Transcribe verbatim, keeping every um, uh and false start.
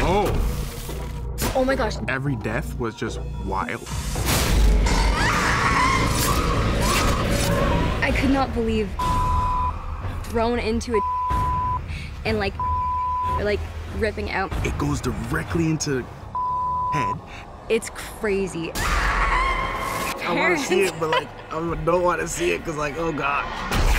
Oh. Oh my gosh. Every death was just wild. I could not believe thrown into a and like, like ripping out. It goes directly into head. It's crazy. I want to see it, but like, I don't want to see it because like, oh God.